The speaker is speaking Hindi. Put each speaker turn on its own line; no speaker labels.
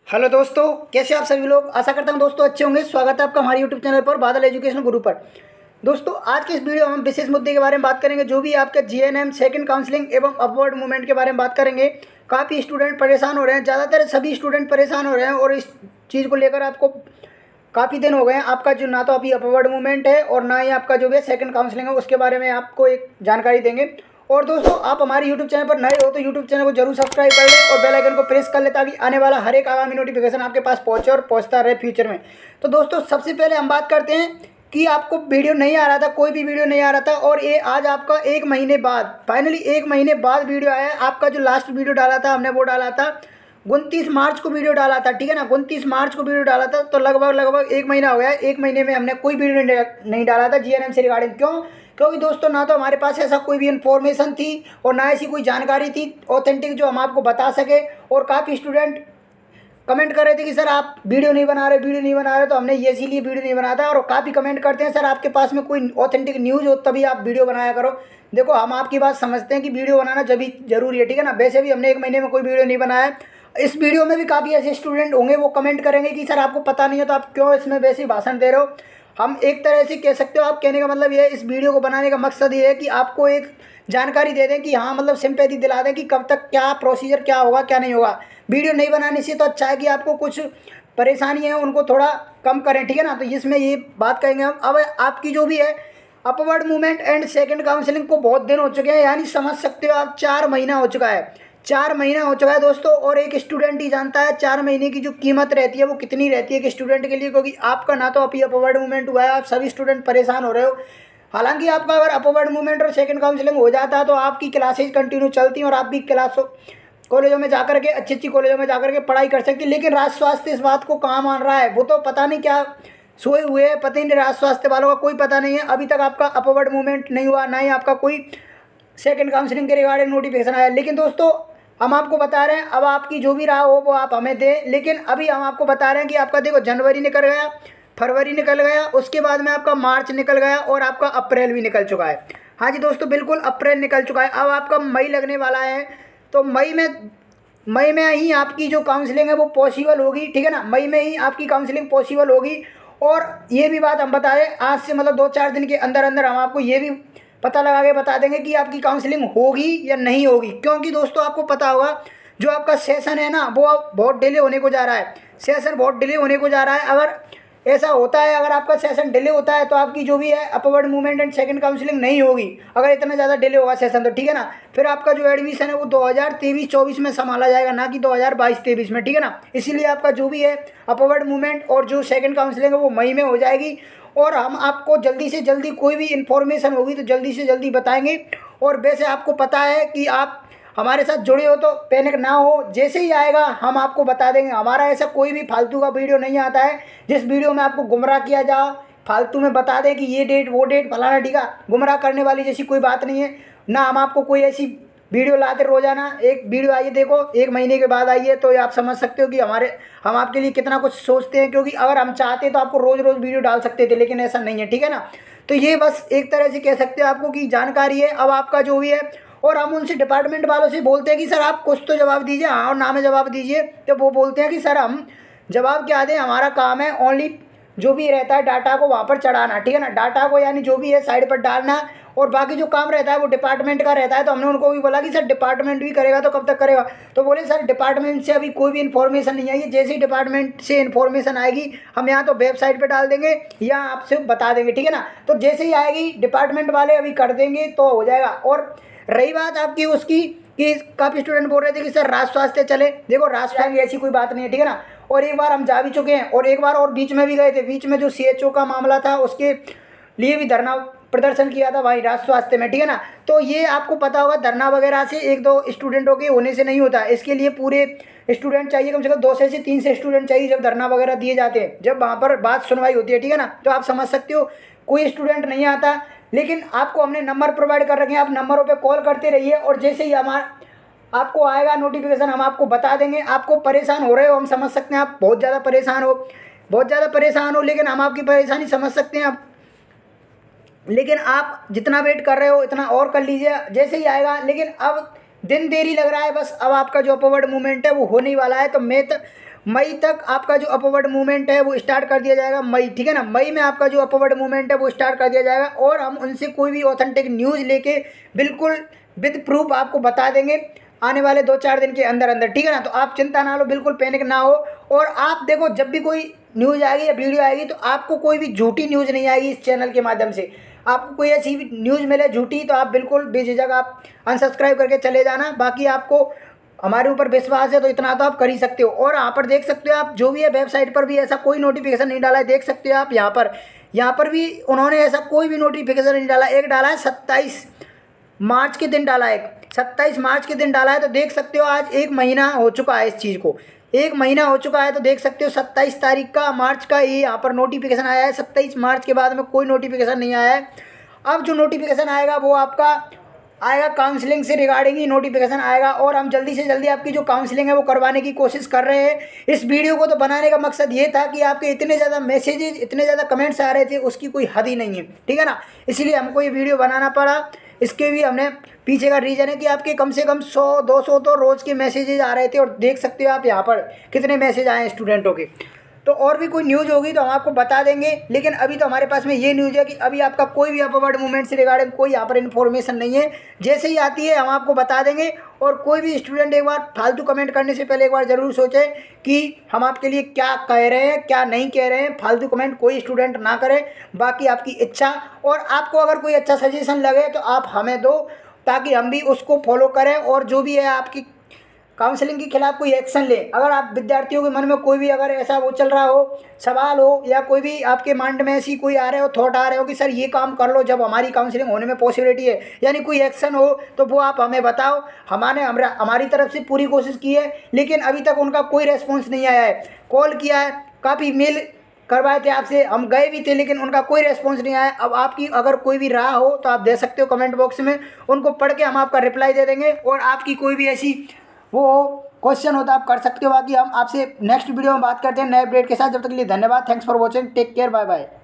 हेलो दोस्तों, कैसे आप सभी लोग। आशा करता हूं दोस्तों अच्छे होंगे। स्वागत है आपका हमारे यूट्यूब चैनल पर बादल एजुकेशन गुरु पर। दोस्तों आज के इस वीडियो में हम विशेष मुद्दे के बारे में बात करेंगे, जो भी आपका जीएनएम सेकंड काउंसलिंग एवं अपवर्ड मूवमेंट के बारे में बात करेंगे। काफ़ी स्टूडेंट परेशान हो रहे हैं, ज़्यादातर सभी स्टूडेंट परेशान हो रहे हैं और इस चीज़ को लेकर आपको काफ़ी दिन हो गए हैं। आपका जो ना तो अभी अपवर्ड मूवमेंट है और ना ही आपका जो भी सेकंड काउंसलिंग है, उसके बारे में आपको एक जानकारी देंगे। और दोस्तों आप हमारे यूट्यूब चैनल पर नए हो तो यूट्यूब चैनल को जरूर सब्सक्राइब कर लें और बेल आइकन को प्रेस कर लें, ताकि आने वाला हर एक आगामी नोटिफिकेशन आपके पास पहुंचे और पहुंचता रहे फ्यूचर में। तो दोस्तों सबसे पहले हम बात करते हैं कि आपको वीडियो नहीं आ रहा था, कोई भी वीडियो नहीं आ रहा था, और ये आज आपका 1 महीने बाद फाइनली 1 महीने बाद वीडियो आया है। आपका जो लास्ट वीडियो डाला था हमने वो डाला था 29 मार्च को वीडियो डाला था, ठीक है ना। 29 मार्च को वीडियो डाला था, तो लगभग 1 महीना हो गया है। 1 महीने में हमने कोई वीडियो नहीं डाला था जीएनएम से रिगार्डिंग। क्यों? क्योंकि दोस्तों ना तो हमारे पास ऐसा कोई भी इन्फॉर्मेशन थी और ना ऐसी कोई जानकारी थी ऑथेंटिक जो हम आपको बता सके। और काफ़ी स्टूडेंट कमेंट कर रहे थे कि सर आप वीडियो नहीं बना रहे, तो हमने ये इसीलिए वीडियो नहीं बनाया था। और काफ़ी कमेंट करते हैं सर आपके पास में कोई ऑथेंटिक न्यूज़ हो तभी आप वीडियो बनाया करो। देखो हम आपकी बात समझते हैं कि वीडियो बनाना जब भी जरूरी है, ठीक है ना। वैसे भी हमने 1 महीने में कोई वीडियो नहीं बनाया है। इस वीडियो में भी काफ़ी ऐसे स्टूडेंट होंगे वो कमेंट करेंगे कि सर आपको पता नहीं है तो आप क्यों इसमें वैसे ही भाषण दे रहे हो। हम एक तरह से कह सकते हो, आप कहने का मतलब ये है, इस वीडियो को बनाने का मकसद ये है कि आपको एक जानकारी दे दें कि हाँ मतलब सिंपैथी दिला दें कि कब तक क्या प्रोसीजर क्या होगा क्या नहीं होगा। वीडियो नहीं बनाने से तो अच्छा है कि आपको कुछ परेशानी है उनको थोड़ा कम करें, ठीक है ना। तो इसमें ये बात कहेंगे हम। अब आपकी जो भी है upward movement and second counselling को बहुत दिन हो चुके हैं, यानी समझ सकते हो आप 4 महीना हो चुका है। 4 महीना हो चुका है दोस्तों। और एक स्टूडेंट ही जानता है 4 महीने की जो कीमत रहती है वो कितनी रहती है एक स्टूडेंट के लिए। क्योंकि आपका ना तो अभी अपवर्ड मूवमेंट हुआ है, आप सभी स्टूडेंट परेशान हो रहे हो। हालांकि आपका अगर अपवर्ड मूवमेंट और सेकंड काउंसलिंग हो जाता है तो आपकी क्लासेज कंटिन्यू चलती हैं और आप भी कॉलेजों में जाकर के अच्छी कॉलेजों में जाकर के पढ़ाई कर सकती है। लेकिन राज्य स्वास्थ्य इस बात को कहाँ मान रहा है, वो तो पता नहीं क्या सोए हुए हैं, पता ही नहीं। राज्य स्वास्थ्य वालों का कोई पता नहीं है। अभी तक आपका अपवर्ड मूवमेंट नहीं हुआ, ना ही आपका कोई सेकंड काउंसलिंग के रिगार्डिंग नोटिफिकेशन आया। लेकिन दोस्तों हम आपको बता रहे हैं, अब आपकी जो भी रहा हो वो आप हमें दें। लेकिन अभी हम आपको बता रहे हैं कि आपका देखो जनवरी निकल गया, फरवरी निकल गया, उसके बाद में आपका मार्च निकल गया और आपका अप्रैल भी निकल चुका है। हाँ जी दोस्तों बिल्कुल अप्रैल निकल चुका है। अब आपका मई लगने वाला है, तो मई में ही आपकी जो काउंसलिंग है वो पॉसिबल होगी, ठीक है ना। मई में ही आपकी काउंसलिंग पॉसिबल होगी। और ये भी बात हम बता दें, आज से मतलब 2-4 दिन के अंदर अंदर हम आपको ये भी पता लगा के बता देंगे कि आपकी काउंसलिंग होगी या नहीं होगी। क्योंकि दोस्तों आपको पता होगा जो आपका सेशन है ना वो अब बहुत डिले होने को जा रहा है। सेशन बहुत डिले होने को जा रहा है। अगर ऐसा होता है, अगर आपका सेशन डिले होता है तो आपकी जो भी है upward movement and second counselling नहीं होगी। अगर इतना ज़्यादा डिले होगा सेशन तो, ठीक है ना। फिर आपका जो एडमिशन है वो 2023-24 में संभाला जाएगा, ना कि 2022-23 में, ठीक है ना। इसीलिए आपका जो भी है अपवर्ड मूवमेंट और जो सेकंड काउंसलिंग है वो मई में हो जाएगी। और हम आपको जल्दी से जल्दी कोई भी इन्फॉर्मेशन होगी तो जल्दी से जल्दी बताएंगे। और वैसे आपको पता है कि आप हमारे साथ जुड़े हो तो पैनिक ना हो, जैसे ही आएगा हम आपको बता देंगे। हमारा ऐसा कोई भी फालतू का वीडियो नहीं आता है जिस वीडियो में आपको गुमराह किया जाए, फालतू में बता दें कि ये डेट वो डेट फलाना, ठीक है। गुमराह करने वाली जैसी कोई बात नहीं है ना। हम आपको कोई ऐसी वीडियो लाते रोजाना एक वीडियो आइए, देखो 1 महीने के बाद आइए, तो आप समझ सकते हो कि हम आपके लिए कितना कुछ सोचते हैं। क्योंकि अगर हम चाहते तो आपको रोज़ रोज़ वीडियो डाल सकते थे, लेकिन ऐसा नहीं है, ठीक है ना। तो ये बस एक तरह से कह सकते हो आपको कि जानकारी है अब आपका जो भी है। और हम उनसे डिपार्टमेंट वालों से बोलते हैं कि सर आप कुछ तो जवाब दीजिए, हाँ और ना में जवाब दीजिए। तो वो बोलते हैं कि सर हम जवाब क्या दें, हमारा काम है ओनली जो भी रहता है डाटा को वहाँ पर चढ़ाना, ठीक है ना। डाटा को यानी जो भी है साइड पर डालना, और बाकी जो काम रहता है वो डिपार्टमेंट का रहता है। तो हमने उनको भी बोला कि सर डिपार्टमेंट भी करेगा तो कब तक करेगा। तो बोले सर डिपार्टमेंट से अभी कोई भी इन्फॉर्मेशन नहीं आई है, जैसे ही डिपार्टमेंट से इन्फॉर्मेशन आएगी हम यहाँ तो वेबसाइट पे डाल देंगे या आपसे बता देंगे, ठीक है ना। तो जैसे ही आएगी डिपार्टमेंट वाले अभी कर देंगे तो हो जाएगा। और रही बात आपकी उसकी कि काफ़ी स्टूडेंट बोल रहे थे कि सर राष्ट्र स्वास्थ्य चले, देखो राष्ट्र स्वास्थ्य ऐसी कोई बात नहीं है, ठीक है ना। और एक बार हम जा भी चुके हैं और एक बार और बीच में भी गए थे। बीच में जो सीएचओ का मामला था उसके लिए भी धरना प्रदर्शन किया था भाई राष्ट्र स्वास्थ्य में, ठीक है ना। तो ये आपको पता होगा धरना वगैरह से 1-2 स्टूडेंटों के होने से नहीं होता। इसके लिए पूरे स्टूडेंट चाहिए, कम से कम 2 से 3 से स्टूडेंट चाहिए जब धरना वगैरह दिए जाते हैं, जब वहाँ पर बात सुनवाई होती है, ठीक है ना। तो आप समझ सकते हो कोई स्टूडेंट नहीं आता। लेकिन आपको हमने नंबर प्रोवाइड कर रखे हैं, आप नंबरों पर कॉल करते रहिए और जैसे ही आपको आएगा नोटिफिकेशन हम आपको बता देंगे। आपको परेशान हो रहे हो, हम समझ सकते हैं, आप बहुत ज़्यादा परेशान हो, लेकिन हम आपकी परेशानी समझ सकते हैं। लेकिन आप जितना वेट कर रहे हो इतना और कर लीजिए, जैसे ही आएगा। लेकिन अब दिन देरी लग रहा है, बस अब आपका जो अपवर्ड मूवमेंट है वो होने वाला है। तो मई तक आपका जो अपवर्ड मूवमेंट है वो स्टार्ट कर दिया जाएगा। मई, ठीक है ना, मई में आपका जो अपवर्ड मूवमेंट है वो स्टार्ट कर दिया जाएगा और हम उनसे कोई भी ऑथेंटिक न्यूज़ लेके बिल्कुल विद प्रूफ आपको बता देंगे आने वाले 2-4 दिन के अंदर अंदर, ठीक है ना। तो आप चिंता ना लो, बिल्कुल पैनिक ना हो। और आप देखो, जब भी कोई न्यूज़ आएगी या वीडियो आएगी तो आपको कोई भी झूठी न्यूज़ नहीं आएगी इस चैनल के माध्यम से। आपको कोई ऐसी न्यूज़ मिले झूठी तो आप बिल्कुल बेझिझक आप अनसब्सक्राइब करके चले जाना। बाकी आपको हमारे ऊपर विश्वास है तो इतना तो आप कर ही सकते हो। और यहाँ पर देख सकते हो आप, जो भी है वेबसाइट पर भी ऐसा कोई नोटिफिकेशन नहीं डाला है, देख सकते हो आप। यहाँ पर भी उन्होंने ऐसा कोई भी नोटिफिकेशन नहीं डाला। एक डाला है 27 मार्च के दिन डाला है, 27 मार्च के दिन डाला है। तो देख सकते हो आज 1 महीना हो चुका है इस चीज़ को, 1 महीना हो चुका है। तो देख सकते हो 27 तारीख का मार्च का ये यहाँ पर नोटिफिकेशन आया है। 27 मार्च के बाद में कोई नोटिफिकेशन नहीं आया है। अब जो नोटिफिकेशन आएगा वो आपका आएगा काउंसलिंग से रिगार्डिंग ही नोटिफिकेशन आएगा। और हम जल्दी से जल्दी आपकी जो काउंसलिंग है वो करवाने की कोशिश कर रहे हैं। इस वीडियो को तो बनाने का मकसद ये था कि आपके इतने ज़्यादा मैसेजेस, इतने ज़्यादा कमेंट्स आ रहे थे, उसकी कोई हद ही नहीं है, ठीक है ना। इसलिए हमको ये वीडियो बनाना पड़ा। इसके भी हमने पीछे का रीज़न है कि आपके कम से कम 100-200 तो रोज़ के मैसेजेस आ रहे थे। और देख सकते हो आप यहाँ पर कितने मैसेज आए हैं स्टूडेंटों के। तो और भी कोई न्यूज़ होगी तो हम आपको बता देंगे, लेकिन अभी तो हमारे पास में ये न्यूज़ है कि अभी आपका कोई भी अपवर्ड मूवमेंट से रिगार्डिंग कोई यहाँ पर इन्फॉर्मेशन नहीं है। जैसे ही आती है हम आपको बता देंगे। और कोई भी स्टूडेंट एक बार फालतू कमेंट करने से पहले एक बार ज़रूर सोचे कि हम आपके लिए क्या कह रहे हैं, क्या नहीं कह रहे हैं। फालतू कमेंट कोई स्टूडेंट ना करे, बाकी आपकी इच्छा। और आपको अगर कोई अच्छा सजेशन लगे तो आप हमें दो, ताकि हम भी उसको फॉलो करें और जो भी है आपकी काउंसलिंग के खिलाफ कोई एक्शन ले। अगर आप विद्यार्थियों के मन में कोई भी अगर ऐसा वो चल रहा हो, सवाल हो, या कोई भी आपके माइंड में ऐसी कोई आ रहे हो, थॉट आ रहे हो कि सर ये काम कर लो जब हमारी काउंसलिंग होने में पॉसिबिलिटी है, यानी कोई एक्शन हो, तो वो आप हमें बताओ। हमारी तरफ से पूरी कोशिश की है, लेकिन अभी तक उनका कोई रेस्पॉन्स नहीं आया है। कॉल किया है, काफ़ी मेल करवाए थे आपसे, हम गए भी थे, लेकिन उनका कोई रेस्पॉन्स नहीं आया। अब आपकी अगर कोई भी राह हो तो आप दे सकते हो कमेंट बॉक्स में, उनको पढ़ के हम आपका रिप्लाई दे देंगे। और आपकी कोई भी ऐसी वो क्वेश्चन होता है आप कर सकते हो। बाकी हम आपसे नेक्स्ट वीडियो में बात करते हैं नए अपडेट के साथ। जब तक के लिए धन्यवाद। Thanks for watching, take care, bye bye.